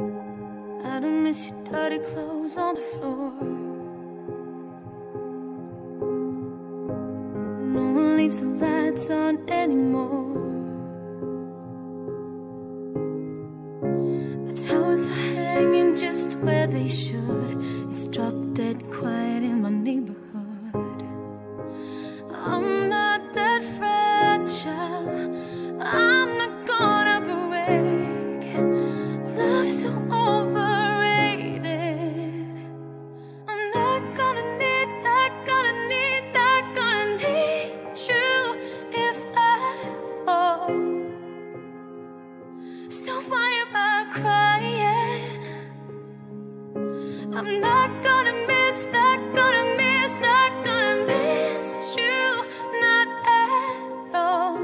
I don't miss your dirty clothes on the floor. No one leaves the lights on anymore. The towers are hanging just where they should. It's drop dead quiet in my neighborhood. I'm not that fragile, I'm not gonna break. Love's so overrated. I'm not gonna need, not gonna need, not gonna need you if I fall. So why am I crying? I'm not gonna miss, not gonna miss, not gonna miss you, not at all.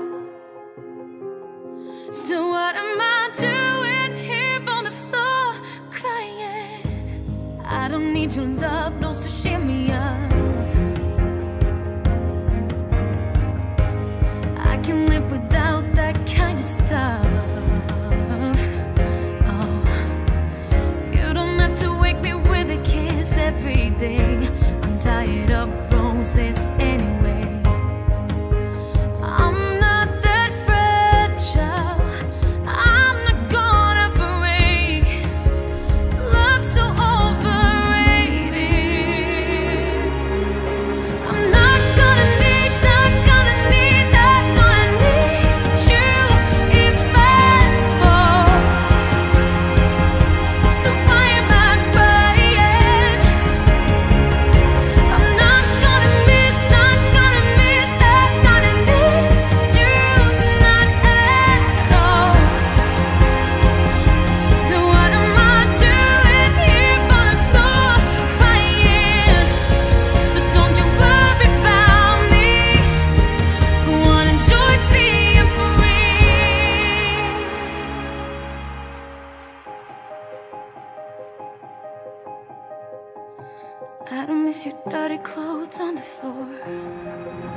So what am I doing here on the floor crying? I don't need your love notes to cheer me up. I can live without that kind of stuff. Oh, you don't have to wake me with a kiss every day. I'm tired of roses anyway. I'm not that fragile, I'm not gonna break. Love's so overrated. I'm not gonna need, not gonna need, not gonna need you if I fall. So why am I crying? I'm not gonna miss, not gonna miss, not gonna miss you, not at all. So what am I doing here on the floor crying? So don't you worry about me. Go on, enjoy being free. I don't miss your dirty clothes on the floor.